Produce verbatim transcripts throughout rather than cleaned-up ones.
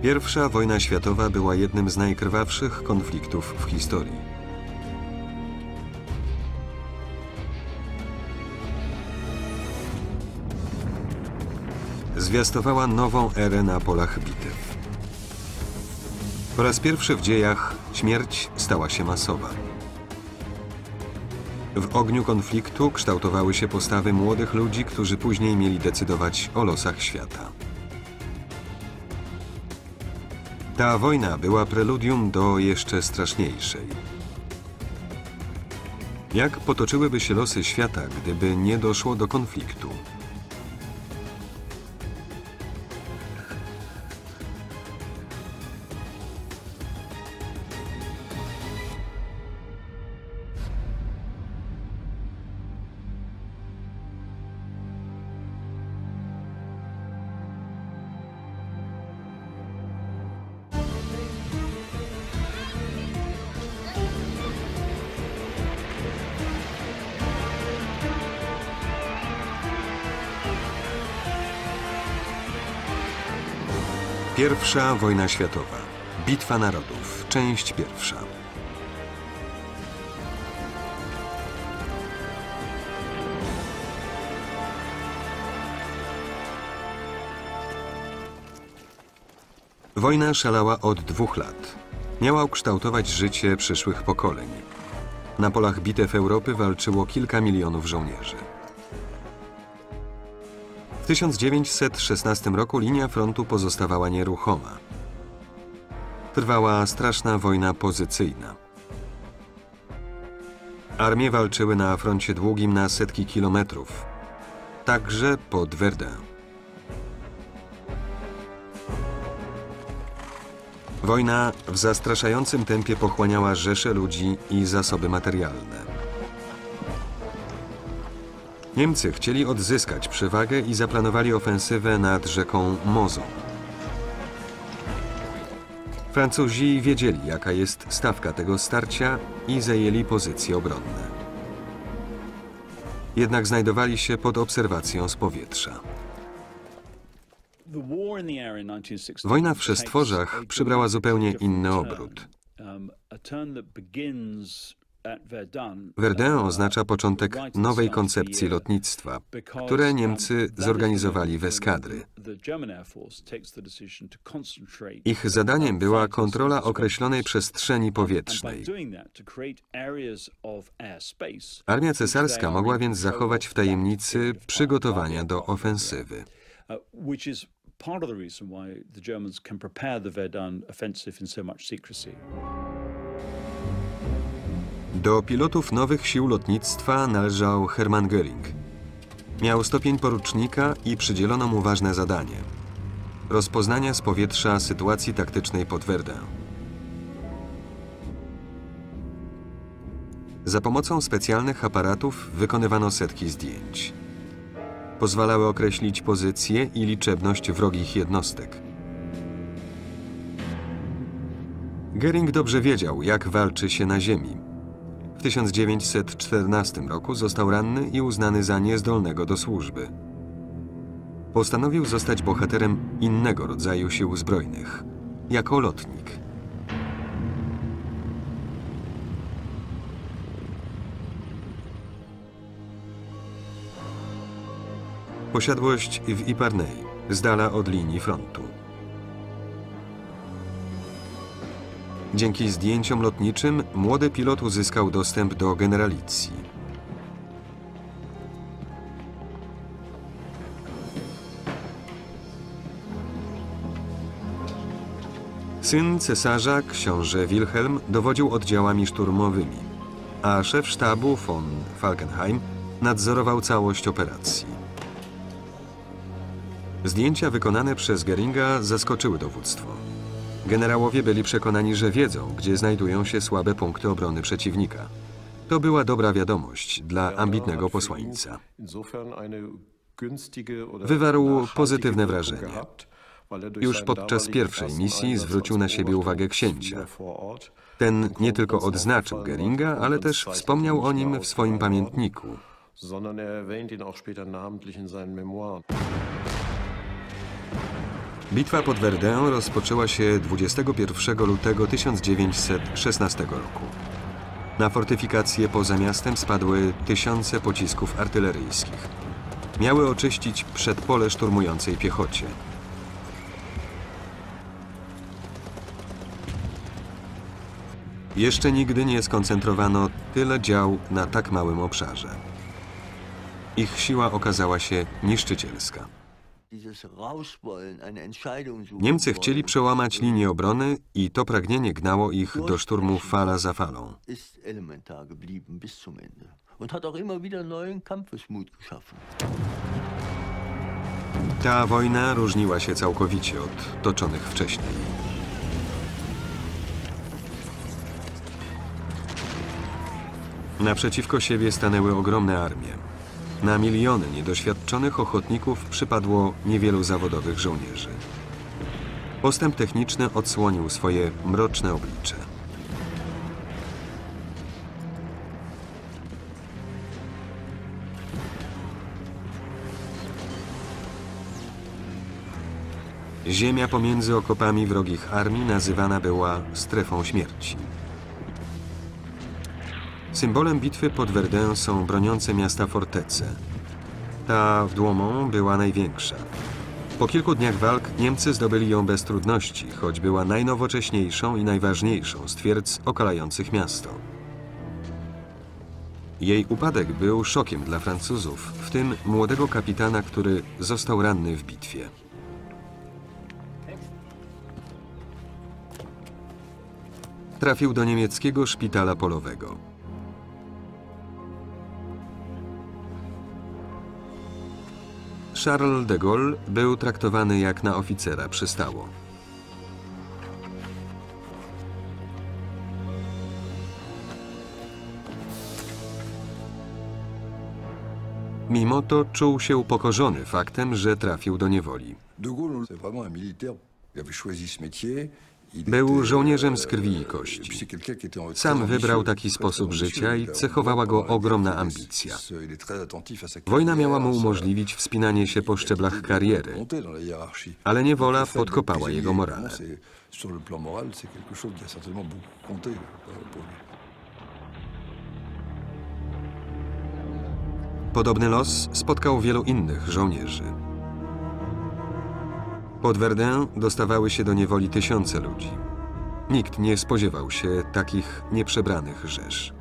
Pierwsza wojna światowa była jednym z najkrwawszych konfliktów w historii. Zwiastowała nową erę na polach bitew. Po raz pierwszy w dziejach śmierć stała się masowa. W ogniu konfliktu kształtowały się postawy młodych ludzi, którzy później mieli decydować o losach świata. Ta wojna była preludium do jeszcze straszniejszej. Jak potoczyłyby się losy świata, gdyby nie doszło do konfliktu? Pierwsza wojna światowa. Bitwa narodów. Część pierwsza. Wojna szalała od dwóch lat. Miała ukształtować życie przyszłych pokoleń. Na polach bitew Europy walczyło kilka milionów żołnierzy. W tysiąc dziewięćset szesnastym roku linia frontu pozostawała nieruchoma. Trwała straszna wojna pozycyjna. Armie walczyły na froncie długim na setki kilometrów, także pod Verdun. Wojna w zastraszającym tempie pochłaniała rzesze ludzi i zasoby materialne. Niemcy chcieli odzyskać przewagę i zaplanowali ofensywę nad rzeką Mozą. Francuzi wiedzieli, jaka jest stawka tego starcia i zajęli pozycje obronne. Jednak znajdowali się pod obserwacją z powietrza. Wojna w Przestworzach przybrała zupełnie inny obrót. Verdun oznacza początek nowej koncepcji lotnictwa, które Niemcy zorganizowali w eskadry. Ich zadaniem była kontrola określonej przestrzeni powietrznej. Armia cesarska mogła więc zachować w tajemnicy przygotowania do ofensywy. Do pilotów nowych sił lotnictwa należał Hermann Göring. Miał stopień porucznika i przydzielono mu ważne zadanie – rozpoznania z powietrza sytuacji taktycznej pod Verdun. Za pomocą specjalnych aparatów wykonywano setki zdjęć. Pozwalały określić pozycję i liczebność wrogich jednostek. Göring dobrze wiedział, jak walczy się na ziemi. W tysiąc dziewięćset czternastym roku został ranny i uznany za niezdolnego do służby. Postanowił zostać bohaterem innego rodzaju sił zbrojnych, jako lotnik. Posiadłość w Ypernay, z dala od linii frontu. Dzięki zdjęciom lotniczym młody pilot uzyskał dostęp do generalicji. Syn cesarza, książę Wilhelm, dowodził oddziałami szturmowymi, a szef sztabu von Falkenhayn nadzorował całość operacji. Zdjęcia wykonane przez Göringa zaskoczyły dowództwo. Generałowie byli przekonani, że wiedzą, gdzie znajdują się słabe punkty obrony przeciwnika. To była dobra wiadomość dla ambitnego posłańca. Wywarł pozytywne wrażenie. Już podczas pierwszej misji zwrócił na siebie uwagę księcia. Ten nie tylko odznaczył Göringa, ale też wspomniał o nim w swoim pamiętniku. Bitwa pod Verdun rozpoczęła się dwudziestego pierwszego lutego tysiąc dziewięćset szesnastego roku. Na fortyfikacje poza miastem spadły tysiące pocisków artyleryjskich. Miały oczyścić przedpole szturmującej piechocie. Jeszcze nigdy nie skoncentrowano tyle dział na tak małym obszarze. Ich siła okazała się niszczycielska. Niemcy chcieli przełamać linię obrony i to pragnienie gnało ich do szturmu fala za falą. Ta wojna różniła się całkowicie od toczonych wcześniej. Naprzeciwko siebie stanęły ogromne armie. Na miliony niedoświadczonych ochotników przypadło niewielu zawodowych żołnierzy. Postęp techniczny odsłonił swoje mroczne oblicze. Ziemia pomiędzy okopami wrogich armii nazywana była strefą śmierci. Symbolem bitwy pod Verdun są broniące miasta fortece. Ta w Douaumont była największa. Po kilku dniach walk Niemcy zdobyli ją bez trudności, choć była najnowocześniejszą i najważniejszą z twierdz okalających miasto. Jej upadek był szokiem dla Francuzów, w tym młodego kapitana, który został ranny w bitwie. Trafił do niemieckiego szpitala polowego. Charles de Gaulle był traktowany jak na oficera przystało. Mimo to czuł się upokorzony faktem, że trafił do niewoli. Był żołnierzem z krwi i kości. Sam wybrał taki sposób życia i cechowała go ogromna ambicja. Wojna miała mu umożliwić wspinanie się po szczeblach kariery, ale niewola podkopała jego morale. Podobny los spotkał wielu innych żołnierzy. Pod Verdun dostawały się do niewoli tysiące ludzi. Nikt nie spodziewał się takich nieprzebranych rzesz.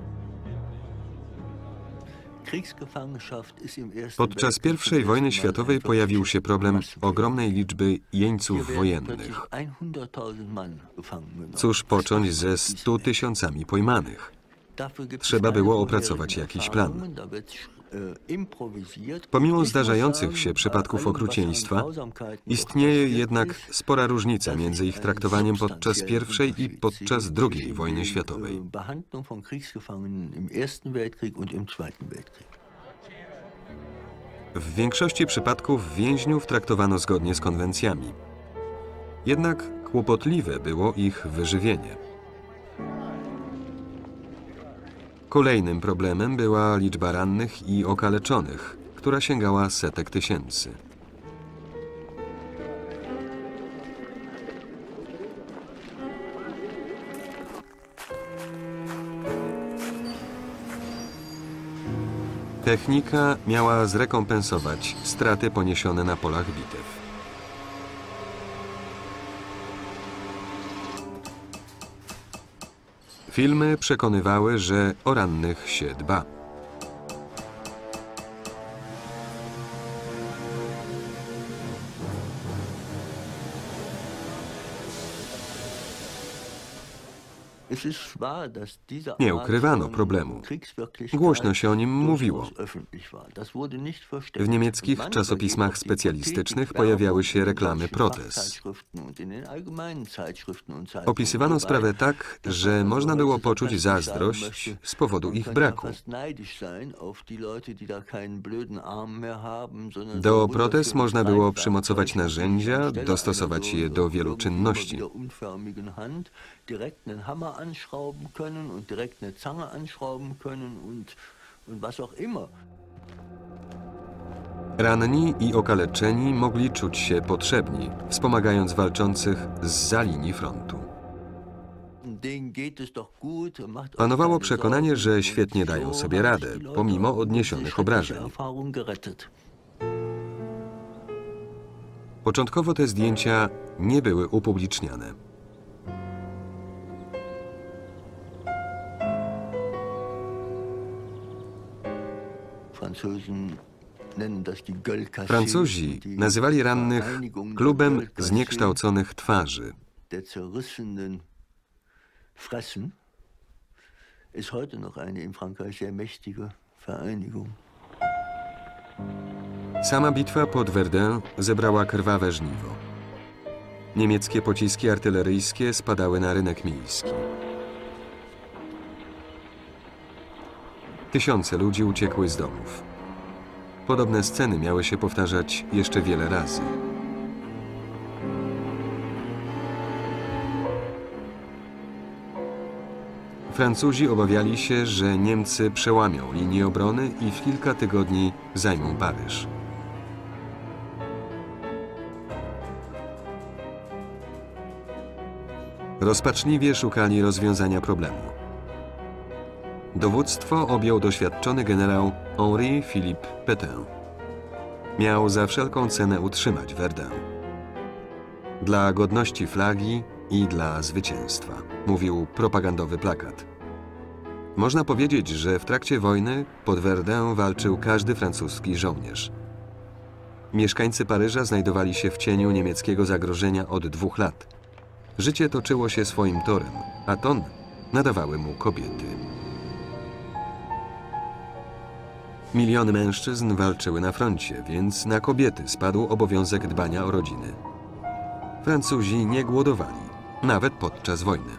Podczas pierwszej wojny światowej pojawił się problem ogromnej liczby jeńców wojennych. Cóż począć ze stu tysiącami pojmanych? Trzeba było opracować jakiś plan. Pomimo zdarzających się przypadków okrucieństwa, istnieje jednak spora różnica między ich traktowaniem podczas pierwszej i podczas drugiej wojny światowej. W większości przypadków więźniów traktowano zgodnie z konwencjami. Jednak kłopotliwe było ich wyżywienie. Kolejnym problemem była liczba rannych i okaleczonych, która sięgała setek tysięcy. Technika miała zrekompensować straty poniesione na polach bitew. Filmy przekonywały, że o rannych się dba. Nie ukrywano problemu. Głośno się o nim mówiło. W niemieckich czasopismach specjalistycznych pojawiały się reklamy protez. Opisywano sprawę tak, że można było poczuć zazdrość z powodu ich braku. Do protez można było przymocować narzędzia, dostosować je do wielu czynności. direkt einen Hammer anschrauben können und direkt eine Zange anschrauben können und, und was auch immer. Ranni i okaleczeni mogli czuć się potrzebni, wspomagając walczących zza linii frontu. Panowało przekonanie, że świetnie dają sobie radę, pomimo odniesionych obrażeń. Początkowo te zdjęcia nie były upubliczniane. Francuzi nazywali rannych klubem zniekształconych twarzy. Sama bitwa pod Verdun zebrała krwawe żniwo. Niemieckie pociski artyleryjskie spadały na rynek miejski. Tysiące ludzi uciekły z domów. Podobne sceny miały się powtarzać jeszcze wiele razy. Francuzi obawiali się, że Niemcy przełamią linię obrony i w kilka tygodni zajmą Paryż. Rozpaczliwie szukali rozwiązania problemu. Dowództwo objął doświadczony generał Henri-Philippe Pétain. Miał za wszelką cenę utrzymać Verdun. Dla godności flagi i dla zwycięstwa, mówił propagandowy plakat. Można powiedzieć, że w trakcie wojny pod Verdun walczył każdy francuski żołnierz. Mieszkańcy Paryża znajdowali się w cieniu niemieckiego zagrożenia od dwóch lat. Życie toczyło się swoim torem, a ton nadawały mu kobiety. Miliony mężczyzn walczyły na froncie, więc na kobiety spadł obowiązek dbania o rodziny. Francuzi nie głodowali, nawet podczas wojny.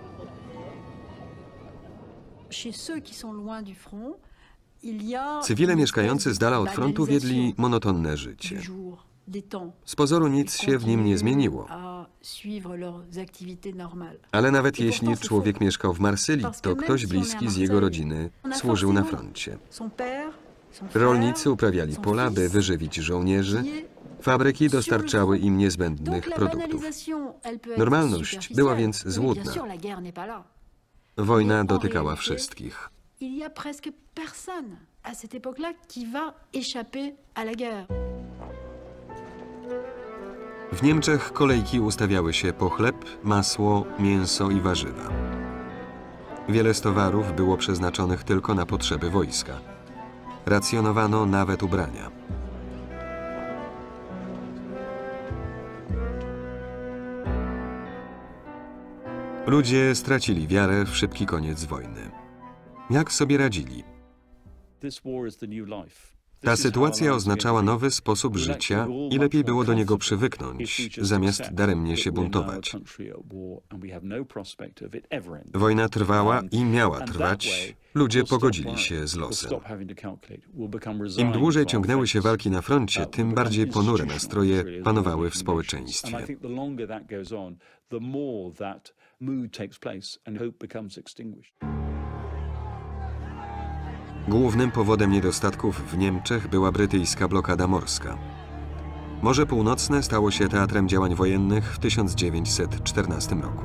Cywile mieszkający z dala od frontu wiedli monotonne życie. Z pozoru nic się w nim nie zmieniło. Ale nawet jeśli człowiek mieszkał w Marsylii, to ktoś bliski z jego rodziny służył na froncie. Rolnicy uprawiali pola, by wyżywić żołnierzy. Fabryki dostarczały im niezbędnych produktów. Normalność była więc złudna. Wojna dotykała wszystkich. W Niemczech kolejki ustawiały się po chleb, masło, mięso i warzywa. Wiele z towarów było przeznaczonych tylko na potrzeby wojska. Racjonowano nawet ubrania. Ludzie stracili wiarę w szybki koniec wojny. Jak sobie radzili? Ta sytuacja oznaczała nowy sposób życia i lepiej było do niego przywyknąć, zamiast daremnie się buntować. Wojna trwała i miała trwać. Ludzie pogodzili się z losem. Im dłużej ciągnęły się walki na froncie, tym bardziej ponure nastroje panowały w społeczeństwie. Głównym powodem niedostatków w Niemczech była brytyjska blokada morska. Morze Północne stało się teatrem działań wojennych w tysiąc dziewięćset czternastym roku.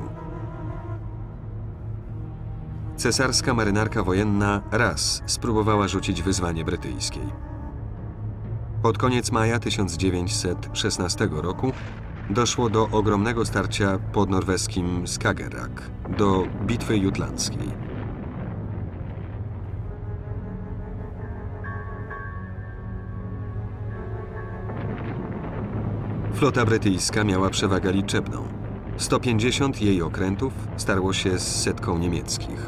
Cesarska marynarka wojenna raz spróbowała rzucić wyzwanie brytyjskiej. Pod koniec maja tysiąc dziewięćset szesnastego roku doszło do ogromnego starcia pod norweskim Skagerrak, do Bitwy Jutlandzkiej. Flota brytyjska miała przewagę liczebną. sto pięćdziesiąt jej okrętów starło się z setką niemieckich.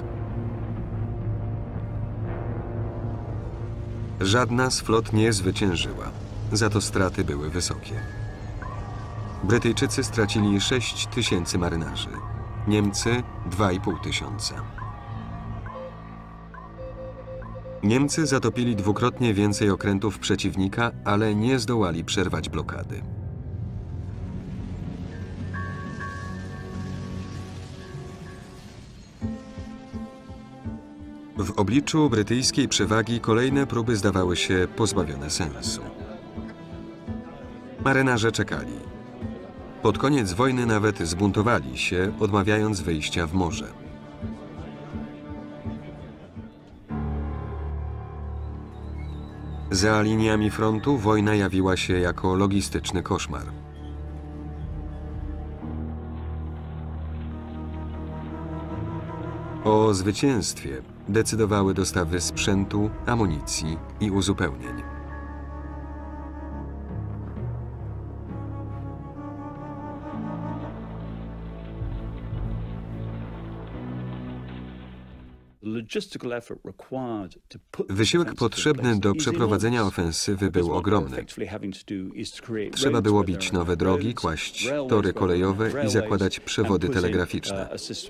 Żadna z flot nie zwyciężyła, za to straty były wysokie. Brytyjczycy stracili sześć tysięcy marynarzy, Niemcy dwa i pół tysiąca. Niemcy zatopili dwukrotnie więcej okrętów przeciwnika, ale nie zdołali przerwać blokady. W obliczu brytyjskiej przewagi kolejne próby zdawały się pozbawione sensu. Marynarze czekali. Pod koniec wojny nawet zbuntowali się, odmawiając wyjścia w morze. Za liniami frontu wojna jawiła się jako logistyczny koszmar. O zwycięstwie decydowały dostawy sprzętu, amunicji i uzupełnień. Wysiłek potrzebny do przeprowadzenia ofensywy był ogromny. Trzeba było bić nowe drogi, kłaść tory kolejowe i zakładać przewody telegraficzne.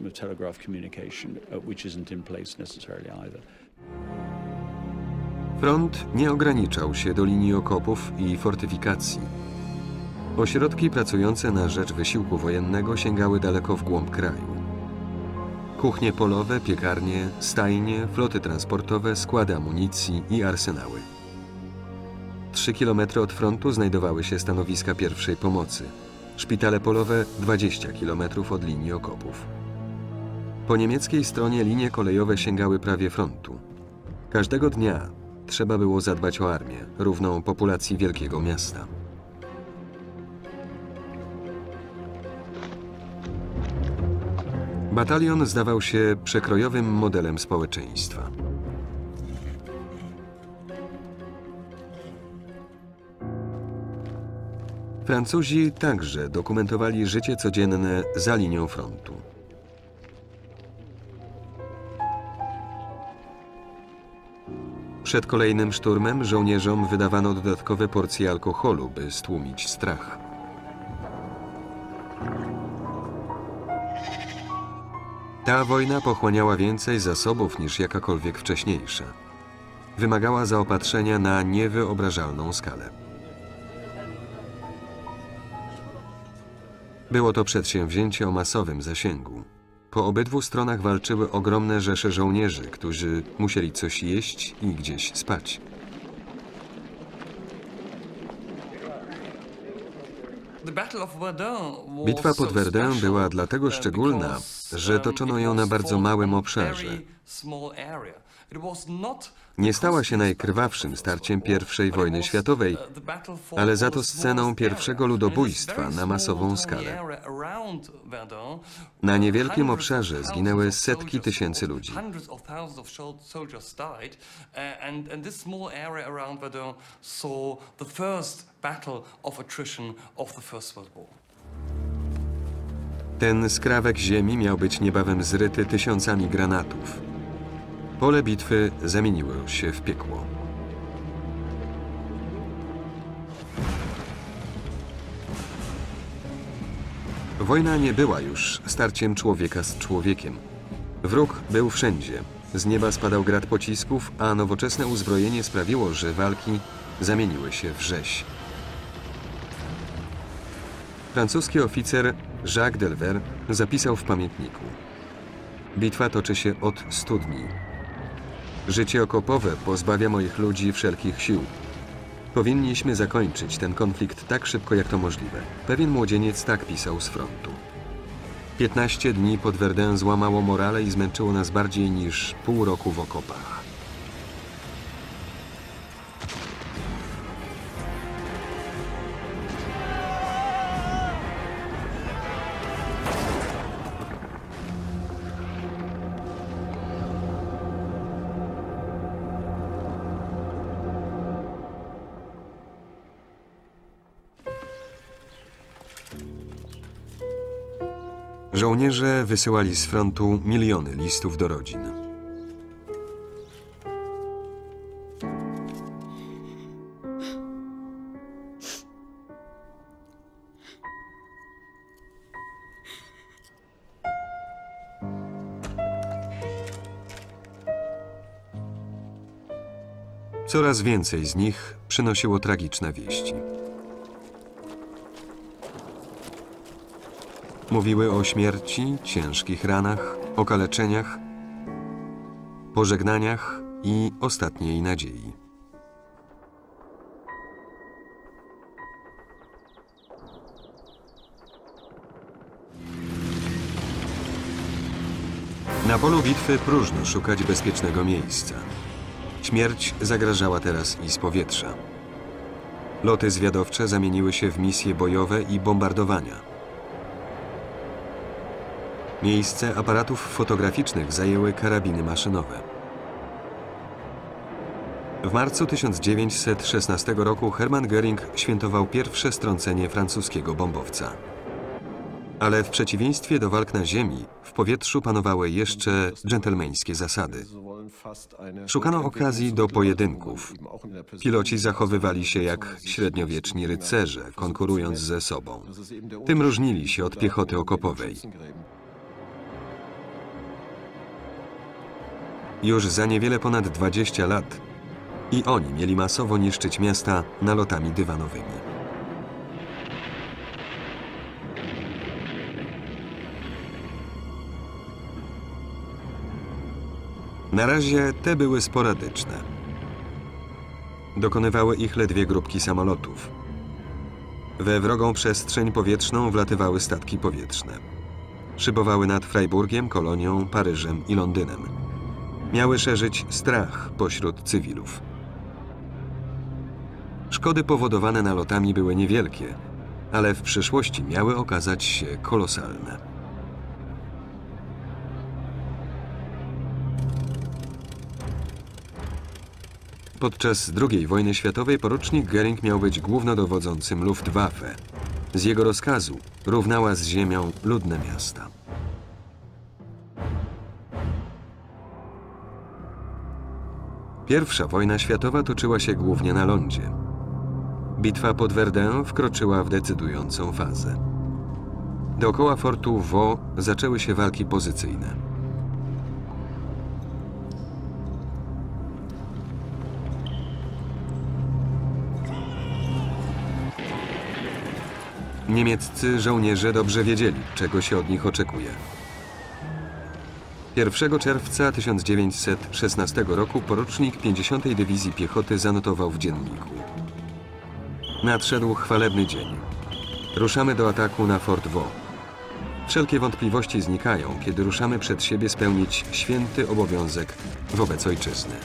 Front nie ograniczał się do linii okopów i fortyfikacji. Ośrodki pracujące na rzecz wysiłku wojennego sięgały daleko w głąb kraju. Kuchnie polowe, piekarnie, stajnie, floty transportowe, składy amunicji i arsenały. Trzy kilometry od frontu znajdowały się stanowiska pierwszej pomocy. Szpitale polowe dwadzieścia kilometrów od linii okopów. Po niemieckiej stronie linie kolejowe sięgały prawie frontu. Każdego dnia trzeba było zadbać o armię, równą populacji wielkiego miasta. Batalion zdawał się przekrojowym modelem społeczeństwa. Francuzi także dokumentowali życie codzienne za linią frontu. Przed kolejnym szturmem żołnierzom wydawano dodatkowe porcje alkoholu, by stłumić strach. Ta wojna pochłaniała więcej zasobów niż jakakolwiek wcześniejsza. Wymagała zaopatrzenia na niewyobrażalną skalę. Było to przedsięwzięcie o masowym zasięgu. Po obydwu stronach walczyły ogromne rzesze żołnierzy, którzy musieli coś jeść i gdzieś spać. Bitwa pod Verdun była dlatego szczególna, że toczono ją na bardzo małym obszarze. Nie stała się najkrwawszym starciem pierwszej wojny światowej, ale za to sceną pierwszego ludobójstwa na masową skalę. Na niewielkim obszarze zginęły setki tysięcy ludzi. Ten skrawek ziemi miał być niebawem zryty tysiącami granatów. Pole bitwy zamieniło się w piekło. Wojna nie była już starciem człowieka z człowiekiem. Wróg był wszędzie. Z nieba spadał grad pocisków, a nowoczesne uzbrojenie sprawiło, że walki zamieniły się w rzeź. Francuski oficer Jacques Delver zapisał w pamiętniku: bitwa toczy się od stu dni. Życie okopowe pozbawia moich ludzi wszelkich sił. Powinniśmy zakończyć ten konflikt tak szybko, jak to możliwe. Pewien młodzieniec tak pisał z frontu. Piętnaście dni pod Verdun złamało morale i zmęczyło nas bardziej niż pół roku w okopach. Żołnierze wysyłali z frontu miliony listów do rodzin. Coraz więcej z nich przynosiło tragiczne wieści. Mówiły o śmierci, ciężkich ranach, okaleczeniach, pożegnaniach i ostatniej nadziei. Na polu bitwy próżno szukać bezpiecznego miejsca. Śmierć zagrażała teraz i z powietrza. Loty zwiadowcze zamieniły się w misje bojowe i bombardowania. Miejsce aparatów fotograficznych zajęły karabiny maszynowe. W marcu tysiąc dziewięćset szesnastego roku Hermann Göring świętował pierwsze strącenie francuskiego bombowca. Ale w przeciwieństwie do walk na ziemi, w powietrzu panowały jeszcze dżentelmeńskie zasady. Szukano okazji do pojedynków. Piloci zachowywali się jak średniowieczni rycerze, konkurując ze sobą. Tym różnili się od piechoty okopowej. Już za niewiele ponad dwadzieścia lat i oni mieli masowo niszczyć miasta nalotami dywanowymi. Na razie te były sporadyczne. Dokonywały ich ledwie grupki samolotów. We wrogą przestrzeń powietrzną wlatywały statki powietrzne. Szybowały nad Freiburgiem, Kolonią, Paryżem i Londynem. Miały szerzyć strach pośród cywilów. Szkody powodowane nalotami były niewielkie, ale w przyszłości miały okazać się kolosalne. Podczas drugiej wojny światowej porucznik Göring miał być głównodowodzącym Luftwaffe. Z jego rozkazu równała z ziemią ludne miasta. Pierwsza wojna światowa toczyła się głównie na lądzie. Bitwa pod Verdun wkroczyła w decydującą fazę. Dookoła fortu Vaux zaczęły się walki pozycyjne. Niemieccy żołnierze dobrze wiedzieli, czego się od nich oczekuje. pierwszego czerwca tysiąc dziewięćset szesnastego roku porucznik pięćdziesiątej Dywizji Piechoty zanotował w dzienniku: nadszedł chwalebny dzień. Ruszamy do ataku na Fort Vaux. Wszelkie wątpliwości znikają, kiedy ruszamy przed siebie spełnić święty obowiązek wobec ojczyzny.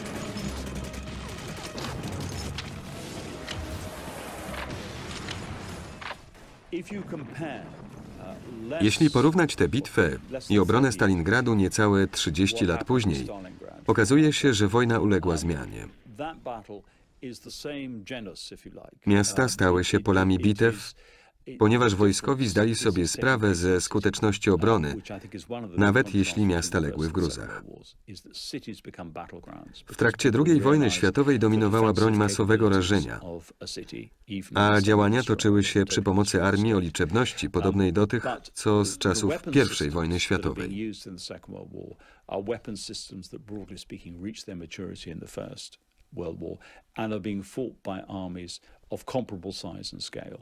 Jeśli porównać tę bitwę i obronę Stalingradu niecałe trzydzieści lat później, okazuje się, że wojna uległa zmianie. Miasta stały się polami bitew, ponieważ wojskowi zdali sobie sprawę ze skuteczności obrony, nawet jeśli miasta legły w gruzach. W trakcie drugiej wojny światowej dominowała broń masowego rażenia, a działania toczyły się przy pomocy armii o liczebności podobnej do tych, co z czasów pierwszej wojny światowej. World War and are being fought by armies of comparable size and scale.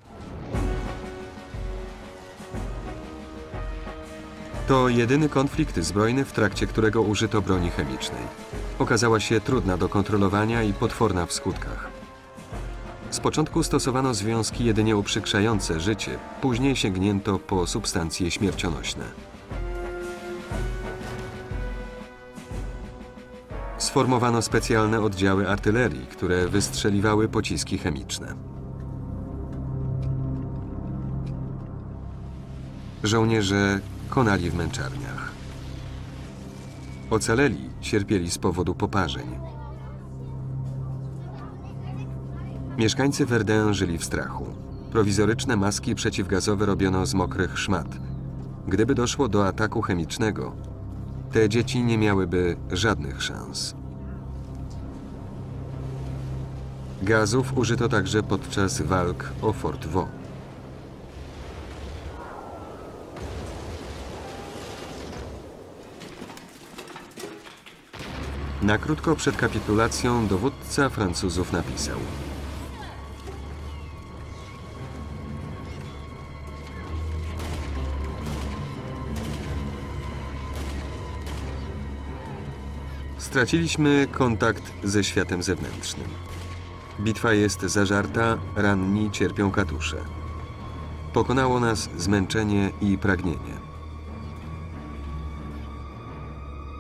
To jedyny konflikt zbrojny, w trakcie którego użyto broni chemicznej. Okazała się trudna do kontrolowania i potworna w skutkach. Z początku stosowano związki jedynie uprzykrzające życie, później sięgnięto po substancje śmiercionośne. Sformowano specjalne oddziały artylerii, które wystrzeliwały pociski chemiczne. Żołnierze konali w męczarniach. Ocaleli cierpieli z powodu poparzeń. Mieszkańcy Verdun żyli w strachu. Prowizoryczne maski przeciwgazowe robiono z mokrych szmat. Gdyby doszło do ataku chemicznego, te dzieci nie miałyby żadnych szans. Gazów użyto także podczas walk o Fort Vaux. Na krótko przed kapitulacją dowódca Francuzów napisał: straciliśmy kontakt ze światem zewnętrznym. Bitwa jest zażarta, ranni cierpią katusze. Pokonało nas zmęczenie i pragnienie.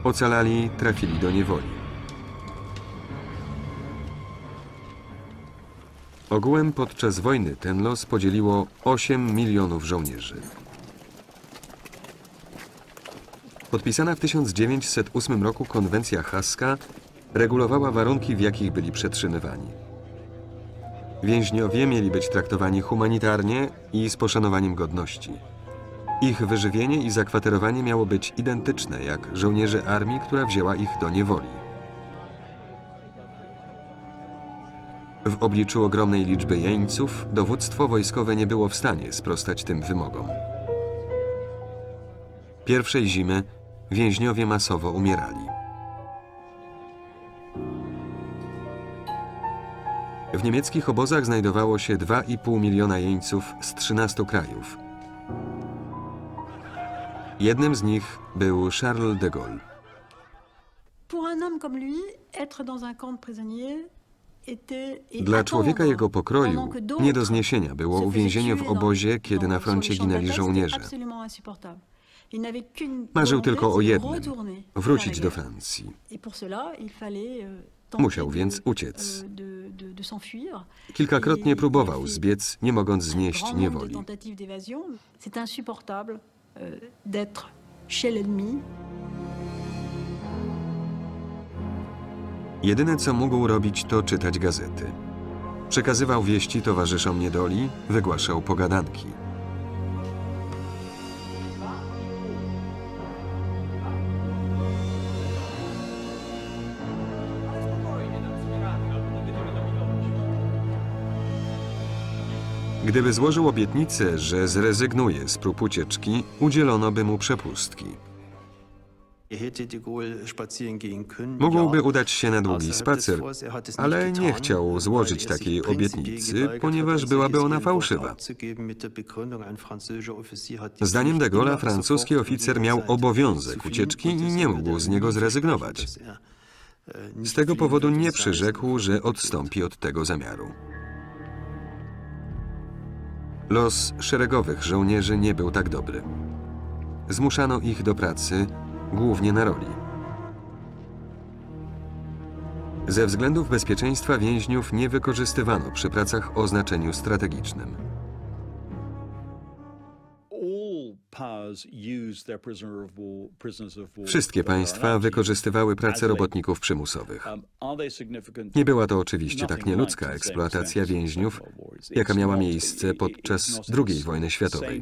Ocalali trafili do niewoli. Ogółem podczas wojny ten los podzieliło osiem milionów żołnierzy. Podpisana w tysiąc dziewięćset ósmym roku konwencja haska regulowała warunki, w jakich byli przetrzymywani. Więźniowie mieli być traktowani humanitarnie i z poszanowaniem godności. Ich wyżywienie i zakwaterowanie miało być identyczne jak żołnierzy armii, która wzięła ich do niewoli. W obliczu ogromnej liczby jeńców dowództwo wojskowe nie było w stanie sprostać tym wymogom. Pierwszej zimy więźniowie masowo umierali. W niemieckich obozach znajdowało się dwa i pół miliona jeńców z trzynastu krajów. Jednym z nich był Charles de Gaulle. Dla człowieka jego pokroju nie do zniesienia było uwięzienie w obozie, kiedy na froncie ginęli żołnierze. Marzył tylko o jednym – wrócić do Francji. Musiał więc uciec. Kilkakrotnie próbował zbiec, nie mogąc znieść niewoli. Jedyne, co mógł robić, to czytać gazety. Przekazywał wieści towarzyszom niedoli, wygłaszał pogadanki. Gdyby złożył obietnicę, że zrezygnuje z prób ucieczki, udzielono by mu przepustki. Mógłby udać się na długi spacer, ale nie chciał złożyć takiej obietnicy, ponieważ byłaby ona fałszywa. Zdaniem de Gaulle'a francuski oficer miał obowiązek ucieczki i nie mógł z niego zrezygnować. Z tego powodu nie przyrzekł, że odstąpi od tego zamiaru. Los szeregowych żołnierzy nie był tak dobry. Zmuszano ich do pracy, głównie na roli. Ze względów bezpieczeństwa więźniów nie wykorzystywano przy pracach o znaczeniu strategicznym. Wszystkie państwa wykorzystywały pracę robotników przymusowych. Nie była to oczywiście tak nieludzka eksploatacja więźniów, jaka miała miejsce podczas drugiej wojny światowej.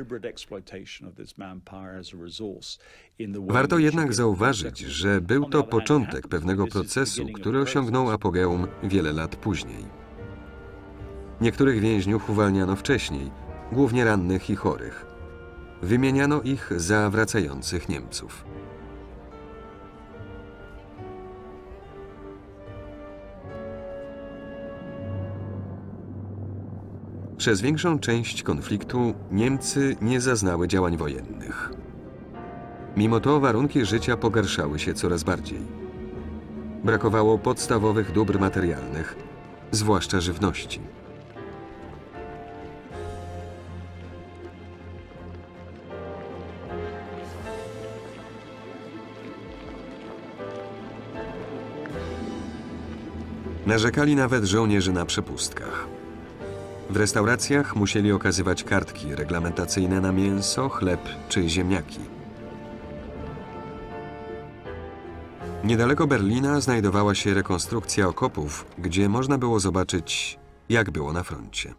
Warto jednak zauważyć, że był to początek pewnego procesu, który osiągnął apogeum wiele lat później. Niektórych więźniów uwalniano wcześniej, głównie rannych i chorych. Wymieniano ich za wracających Niemców. Przez większą część konfliktu Niemcy nie zaznały działań wojennych. Mimo to warunki życia pogarszały się coraz bardziej. Brakowało podstawowych dóbr materialnych, zwłaszcza żywności. Narzekali nawet żołnierze na przepustkach. W restauracjach musieli okazywać kartki reglamentacyjne na mięso, chleb czy ziemniaki. Niedaleko Berlina znajdowała się rekonstrukcja okopów, gdzie można było zobaczyć, jak było na froncie.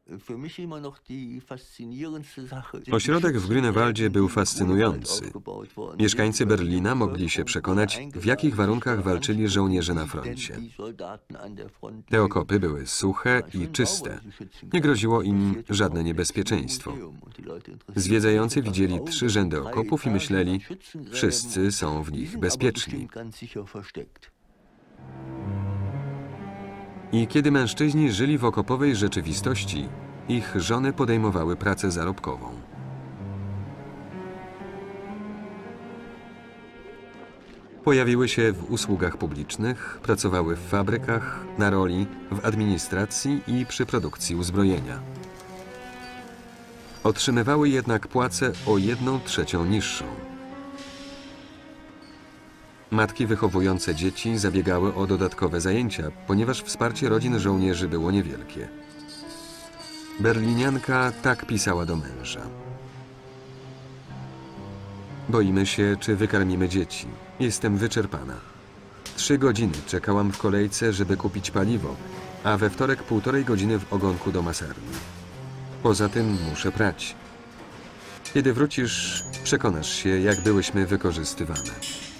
Ośrodek w Grünewaldzie był fascynujący. Mieszkańcy Berlina mogli się przekonać, w jakich warunkach walczyli żołnierze na froncie. Te okopy były suche i czyste. Nie groziło im żadne niebezpieczeństwo. Zwiedzający widzieli trzy rzędy okopów i myśleli, wszyscy są w nich bezpieczni. I kiedy mężczyźni żyli w okopowej rzeczywistości, ich żony podejmowały pracę zarobkową. Pojawiły się w usługach publicznych, pracowały w fabrykach, na roli, w administracji i przy produkcji uzbrojenia. Otrzymywały jednak płacę o jedną trzecią niższą. Matki wychowujące dzieci zabiegały o dodatkowe zajęcia, ponieważ wsparcie rodzin żołnierzy było niewielkie. Berlinianka tak pisała do męża. Boimy się, czy wykarmimy dzieci. Jestem wyczerpana. Trzy godziny czekałam w kolejce, żeby kupić paliwo, a we wtorek półtorej godziny w ogonku do masarni. Poza tym muszę prać. Kiedy wrócisz, przekonasz się, jak byłyśmy wykorzystywane.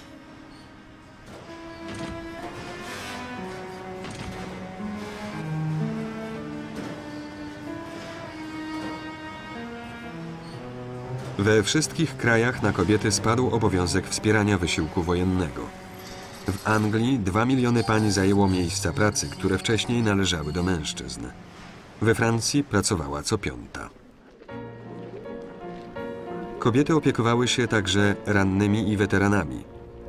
We wszystkich krajach na kobiety spadł obowiązek wspierania wysiłku wojennego. W Anglii dwa miliony pań zajęło miejsca pracy, które wcześniej należały do mężczyzn. We Francji pracowała co piąta. Kobiety opiekowały się także rannymi i weteranami.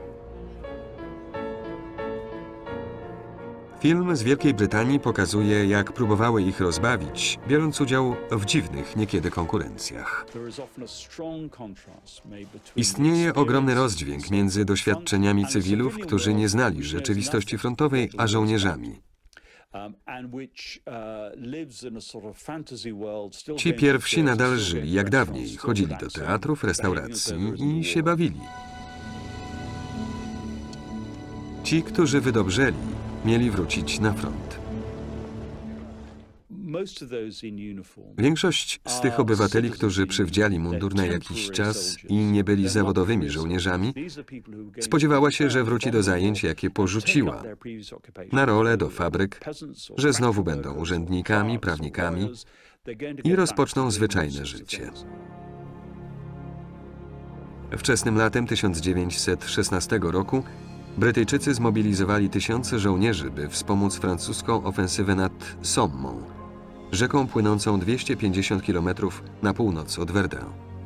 Film z Wielkiej Brytanii pokazuje, jak próbowały ich rozbawić, biorąc udział w dziwnych niekiedy konkurencjach. Istnieje ogromny rozdźwięk między doświadczeniami cywilów, którzy nie znali rzeczywistości frontowej, a żołnierzami. Ci pierwsi nadal żyli jak dawniej, chodzili do teatrów, restauracji i się bawili. Ci, którzy wydobrzeli, mieli wrócić na front. Większość z tych obywateli, którzy przywdziali mundur na jakiś czas i nie byli zawodowymi żołnierzami, spodziewała się, że wróci do zajęć, jakie porzuciła, na role do fabryk, że znowu będą urzędnikami, prawnikami i rozpoczną zwyczajne życie. Wczesnym latem tysiąc dziewięćset szesnastego roku Brytyjczycy zmobilizowali tysiące żołnierzy, by wspomóc francuską ofensywę nad Sommą, rzeką płynącą dwieście pięćdziesiąt kilometrów na północ od Verdun.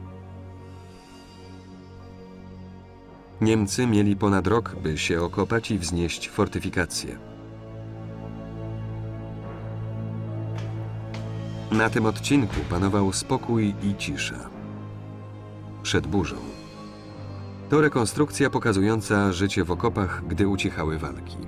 Niemcy mieli ponad rok, by się okopać i wznieść fortyfikacje. Na tym odcinku panował spokój i cisza. Przed burzą. To rekonstrukcja pokazująca życie w okopach, gdy ucichały walki.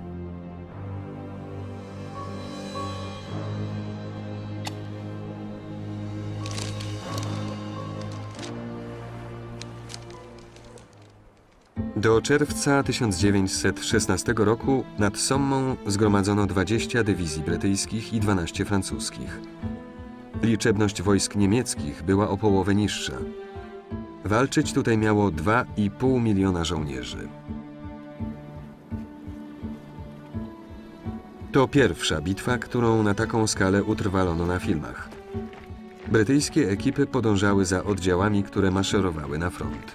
Do czerwca tysiąc dziewięćset szesnastego roku nad Sommą zgromadzono dwadzieścia dywizji brytyjskich i dwanaście francuskich. Liczebność wojsk niemieckich była o połowę niższa. Walczyć tutaj miało dwa i pół miliona żołnierzy. To pierwsza bitwa, którą na taką skalę utrwalono na filmach. Brytyjskie ekipy podążały za oddziałami, które maszerowały na front.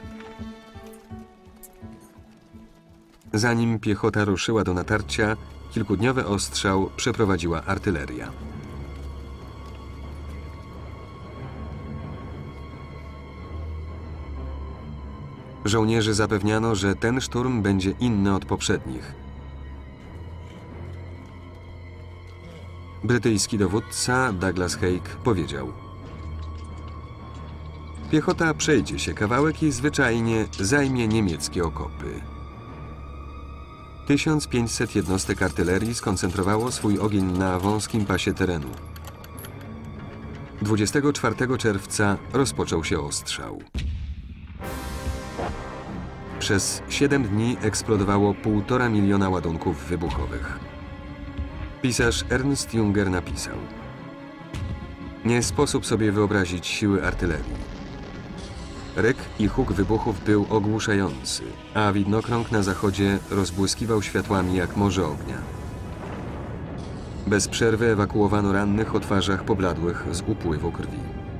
Zanim piechota ruszyła do natarcia, kilkudniowy ostrzał przeprowadziła artyleria. Żołnierzy zapewniano, że ten szturm będzie inny od poprzednich. Brytyjski dowódca Douglas Haig powiedział: piechota przejdzie się kawałek i zwyczajnie zajmie niemieckie okopy. tysiąc pięćset jednostek artylerii skoncentrowało swój ogień na wąskim pasie terenu. dwudziestego czwartego czerwca rozpoczął się ostrzał. Przez siedem dni eksplodowało półtora miliona ładunków wybuchowych. Pisarz Ernst Junger napisał: nie sposób sobie wyobrazić siły artylerii. Ryk i huk wybuchów był ogłuszający, a widnokrąg na zachodzie rozbłyskiwał światłami jak morze ognia. Bez przerwy ewakuowano rannych o twarzach pobladłych z upływu krwi.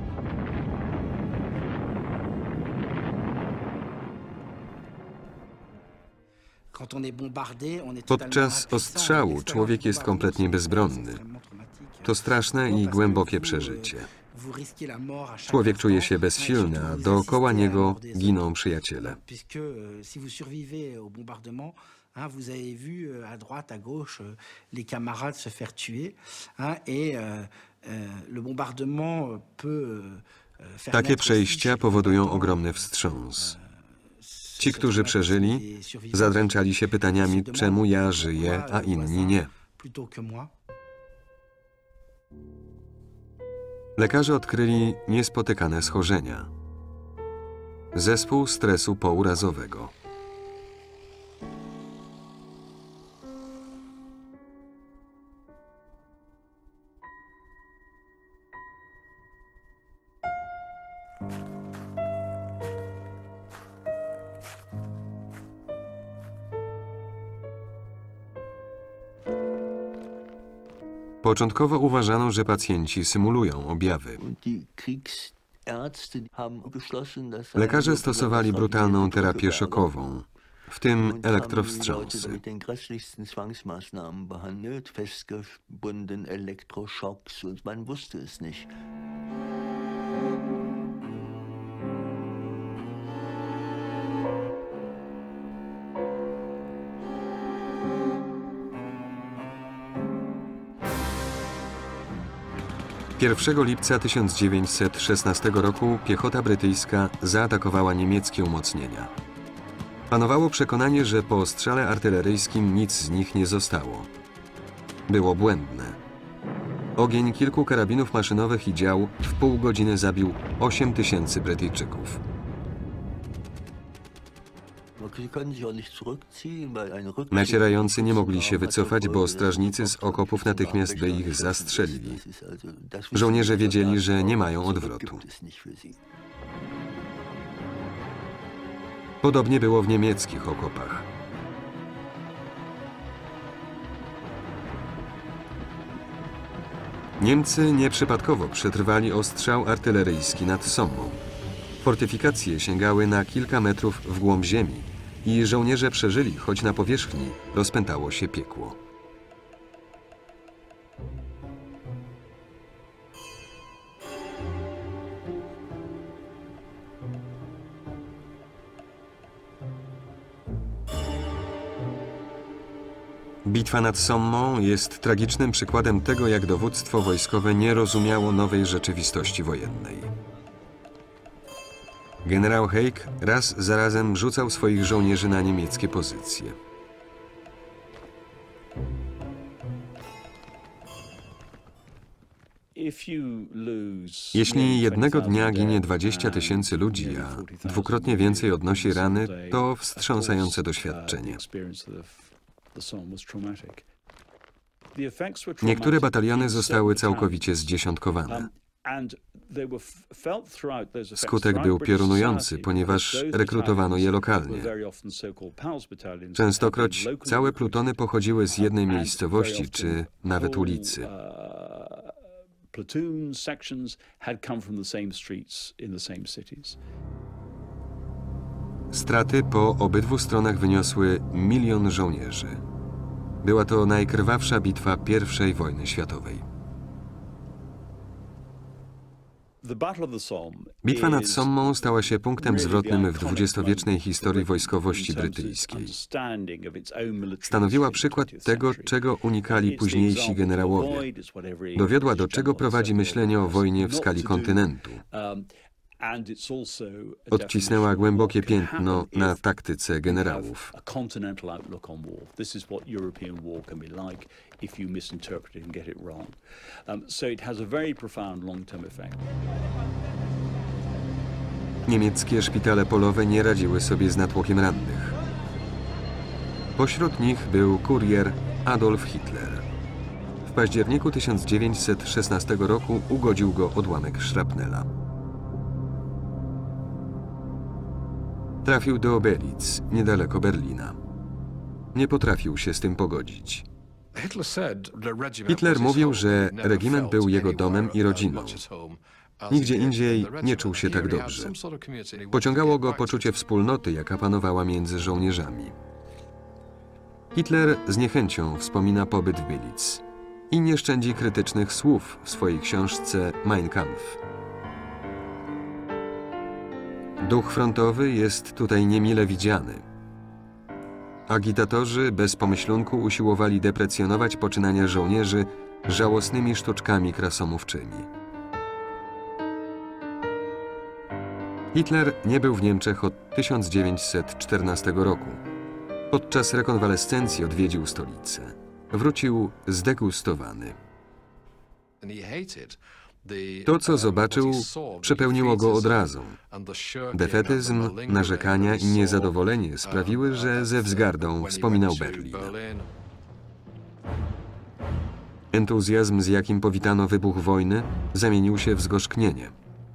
Podczas ostrzału człowiek jest kompletnie bezbronny. To straszne i głębokie przeżycie. Człowiek czuje się bezsilny, a dookoła niego giną przyjaciele. Vous avez vu à droite, à gauche, les camarades se faire tuer, et le bombardement peut faire. Takie przejścia powodują ogromny wstrząs. Ci, którzy przeżyli, zadręczali się pytaniami, czemu ja żyję, a inni nie. Lekarze odkryli niespotykane schorzenia. Zespół stresu pourazowego. Początkowo uważano, że pacjenci symulują objawy. Lekarze stosowali brutalną terapię szokową, w tym elektrowstrząsy. pierwszego lipca tysiąc dziewięćset szesnastego roku piechota brytyjska zaatakowała niemieckie umocnienia. Panowało przekonanie, że po ostrzale artyleryjskim nic z nich nie zostało. Było błędne. Ogień kilku karabinów maszynowych i dział w pół godziny zabił osiem tysięcy Brytyjczyków. Nacierający nie mogli się wycofać, bo strażnicy z okopów natychmiast by ich zastrzelili. Żołnierze wiedzieli, że nie mają odwrotu. Podobnie było w niemieckich okopach. Niemcy nieprzypadkowo przetrwali ostrzał artyleryjski nad Sommą. Fortyfikacje sięgały na kilka metrów w głąb ziemi i żołnierze przeżyli, choć na powierzchni rozpętało się piekło. Bitwa nad Sommą jest tragicznym przykładem tego, jak dowództwo wojskowe nie rozumiało nowej rzeczywistości wojennej. Generał Haig raz za razem rzucał swoich żołnierzy na niemieckie pozycje. Jeśli jednego dnia ginie dwadzieścia tysięcy ludzi, a dwukrotnie więcej odnosi rany, to wstrząsające doświadczenie. Niektóre bataliony zostały całkowicie zdziesiątkowane. Skutek był piorunujący, ponieważ rekrutowano je lokalnie. Częstokroć całe plutony pochodziły z jednej miejscowości, czy nawet ulicy. Straty po obydwu stronach wyniosły milion żołnierzy. Była to najkrwawsza bitwa pierwszej wojny światowej. Bitwa nad Sommą stała się punktem zwrotnym w dwudziestowiecznej historii wojskowości brytyjskiej. Stanowiła przykład tego, czego unikali późniejsi generałowie. Dowiodła, do czego prowadzi myślenie o wojnie w skali kontynentu. Odcisnęła głębokie piętno na taktyce generałów. Niemieckie szpitale polowe nie radziły sobie z natłokiem rannych. Pośród nich był kurier Adolf Hitler. W październiku tysiąc dziewięćset szesnastego roku ugodził go odłamek szrapnela. Trafił do Belitz, niedaleko Berlina. Nie potrafił się z tym pogodzić. Hitler mówił, że regiment był jego domem i rodziną. Nigdzie indziej nie czuł się tak dobrze. Pociągało go poczucie wspólnoty, jaka panowała między żołnierzami. Hitler z niechęcią wspomina pobyt w Belitz i nie szczędzi krytycznych słów w swojej książce Mein Kampf. Duch frontowy jest tutaj niemile widziany. Agitatorzy bez pomyślunku usiłowali deprecjonować poczynania żołnierzy żałosnymi sztuczkami krasomówczymi. Hitler nie był w Niemczech od tysiąc dziewięćset czternastego roku. Podczas rekonwalescencji odwiedził stolicę. Wrócił zdegustowany. To, co zobaczył, przepełniło go odrazą. Defetyzm, narzekania i niezadowolenie sprawiły, że ze wzgardą wspominał Berlin. Entuzjazm, z jakim powitano wybuch wojny, zamienił się w zgorzknienie.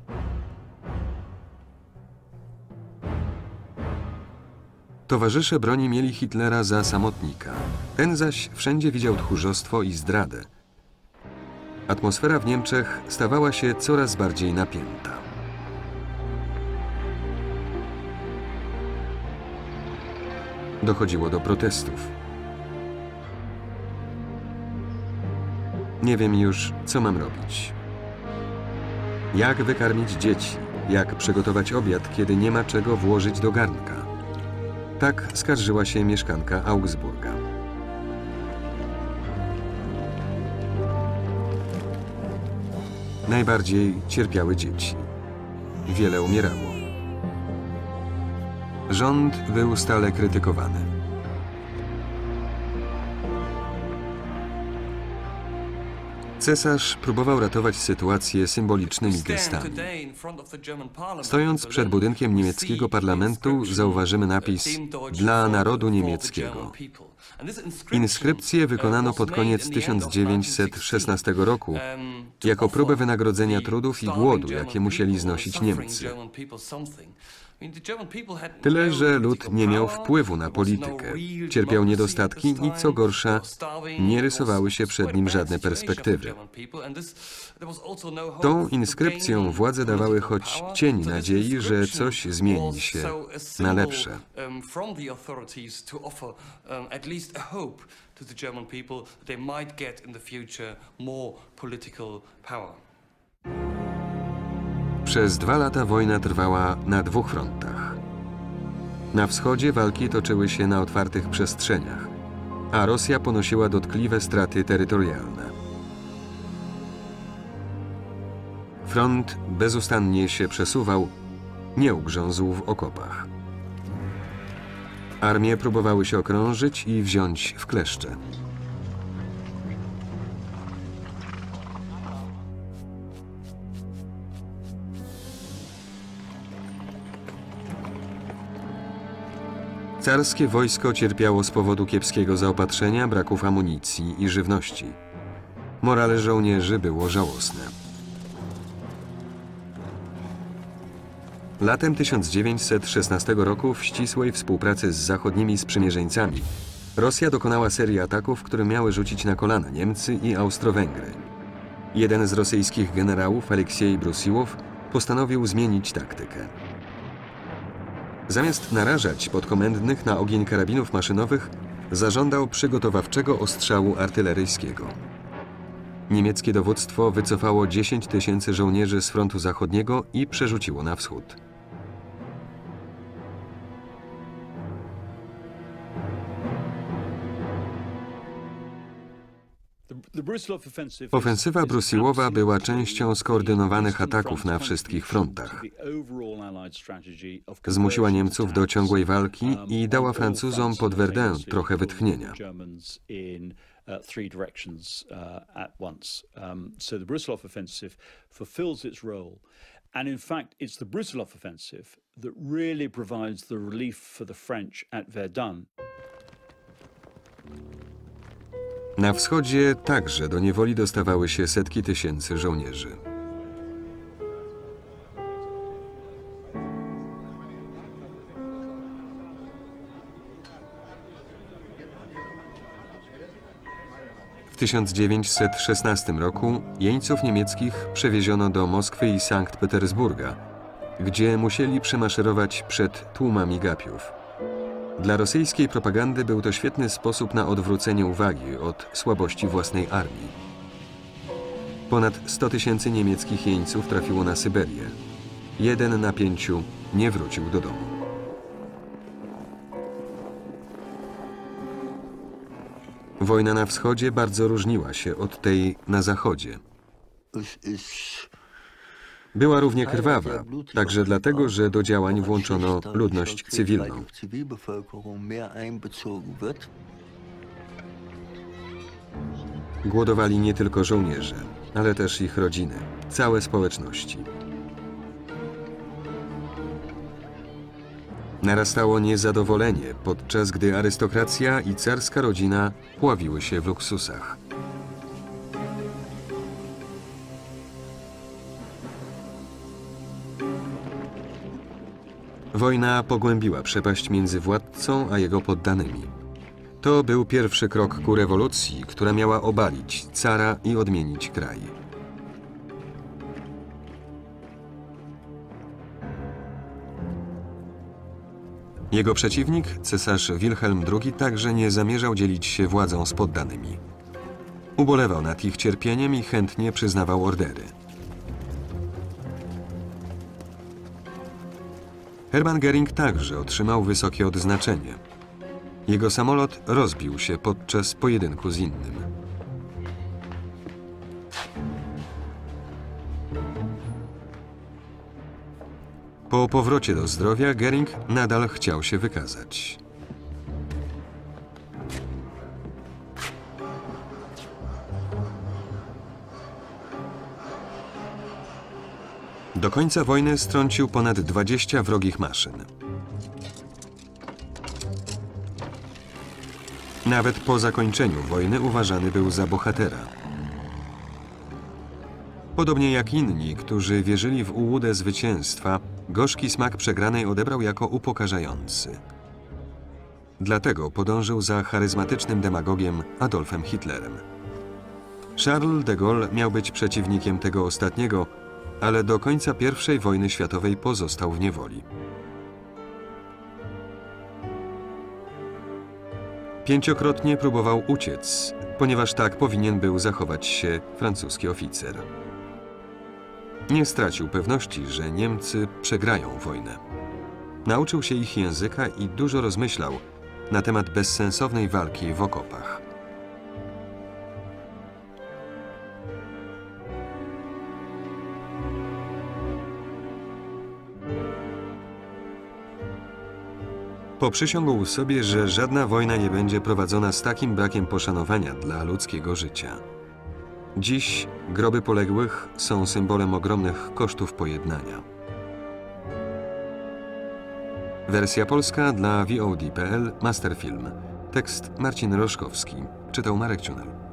Towarzysze broni mieli Hitlera za samotnika. Ten zaś wszędzie widział tchórzostwo i zdradę. Atmosfera w Niemczech stawała się coraz bardziej napięta. Dochodziło do protestów. Nie wiem już, co mam robić. Jak wykarmić dzieci? Jak przygotować obiad, kiedy nie ma czego włożyć do garnka? Tak skarżyła się mieszkanka Augsburga. Najbardziej cierpiały dzieci. Wiele umierało. Rząd był stale krytykowany. Cesarz próbował ratować sytuację symbolicznymi gestami. Stojąc przed budynkiem niemieckiego parlamentu, zauważymy napis „Dla narodu niemieckiego”. Inskrypcję wykonano pod koniec tysiąc dziewięćset szesnastego roku jako próbę wynagrodzenia trudów i głodu, jakie musieli znosić Niemcy. Tyle, że lud nie miał wpływu na politykę, cierpiał niedostatki i, co gorsza, nie rysowały się przed nim żadne perspektywy. Tą inskrypcją władze dawały choć cień nadziei, że coś zmieni się na lepsze. Przez dwa lata wojna trwała na dwóch frontach. Na wschodzie walki toczyły się na otwartych przestrzeniach, a Rosja ponosiła dotkliwe straty terytorialne. Front bezustannie się przesuwał, nie ugrzązł w okopach. Armie próbowały się okrążyć i wziąć w kleszcze. Carskie wojsko cierpiało z powodu kiepskiego zaopatrzenia, braków amunicji i żywności. Morale żołnierzy było żałosne. Latem tysiąc dziewięćset szesnastego roku w ścisłej współpracy z zachodnimi sprzymierzeńcami Rosja dokonała serii ataków, które miały rzucić na kolana Niemcy i Austro-Węgry. Jeden z rosyjskich generałów, Aleksiej Brusiłow, postanowił zmienić taktykę. Zamiast narażać podkomendnych na ogień karabinów maszynowych, zażądał przygotowawczego ostrzału artyleryjskiego. Niemieckie dowództwo wycofało dziesięć tysięcy żołnierzy z frontu zachodniego i przerzuciło na wschód. Ofensywa Brusiłowa była częścią skoordynowanych ataków na wszystkich frontach. Zmusiła Niemców do ciągłej walki i dała Francuzom pod Verdun trochę wytchnienia. And in fact, it's the Brusilov offensive that really provides the relief for the French at Verdun. Na wschodzie także do niewoli dostawały się setki tysięcy żołnierzy. W tysiąc dziewięćset szesnastym roku jeńców niemieckich przewieziono do Moskwy i Sankt Petersburga, gdzie musieli przemaszerować przed tłumami gapiów. Dla rosyjskiej propagandy był to świetny sposób na odwrócenie uwagi od słabości własnej armii. Ponad sto tysięcy niemieckich jeńców trafiło na Syberię. Jeden na pięciu nie wrócił do domu. Wojna na wschodzie bardzo różniła się od tej na zachodzie. Es ist Była równie krwawa, także dlatego, że do działań włączono ludność cywilną. Głodowali nie tylko żołnierze, ale też ich rodziny, całe społeczności. Narastało niezadowolenie, podczas gdy arystokracja i carska rodzina pławiły się w luksusach. Wojna pogłębiła przepaść między władcą a jego poddanymi. To był pierwszy krok ku rewolucji, która miała obalić cara i odmienić kraj. Jego przeciwnik, cesarz Wilhelm drugi, także nie zamierzał dzielić się władzą z poddanymi. Ubolewał nad ich cierpieniem i chętnie przyznawał ordery. Hermann Göring także otrzymał wysokie odznaczenie. Jego samolot rozbił się podczas pojedynku z innym. Po powrocie do zdrowia Göring nadal chciał się wykazać. Do końca wojny strącił ponad dwadzieścia wrogich maszyn. Nawet po zakończeniu wojny uważany był za bohatera. Podobnie jak inni, którzy wierzyli w ułudę zwycięstwa, gorzki smak przegranej odebrał jako upokarzający. Dlatego podążył za charyzmatycznym demagogiem Adolfem Hitlerem. Charles de Gaulle miał być przeciwnikiem tego ostatniego, ale do końca pierwszej wojny światowej pozostał w niewoli. Pięciokrotnie próbował uciec, ponieważ tak powinien był zachować się francuski oficer. Nie stracił pewności, że Niemcy przegrają wojnę. Nauczył się ich języka i dużo rozmyślał na temat bezsensownej walki w okopach. Poprzysiągł sobie, że żadna wojna nie będzie prowadzona z takim brakiem poszanowania dla ludzkiego życia. Dziś groby poległych są symbolem ogromnych kosztów pojednania. Wersja polska dla V O D kropka P L Masterfilm. Tekst Marcin Roszkowski. Czytał Marek Ciunel.